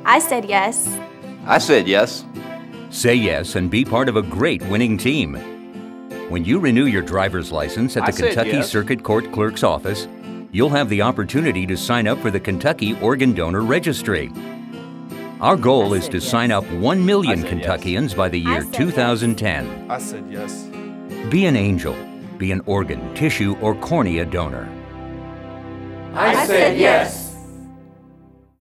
I said yes. I said yes. Say yes and be part of a great winning team. When you renew your driver's license at the Kentucky yes. Circuit Court Clerk's office, you'll have the opportunity to sign up for the Kentucky Organ Donor Registry. Our goal is to sign up 1 million Kentuckians by the year 2010. I said yes. Be an angel. Be an organ, tissue, or cornea donor. I said yes.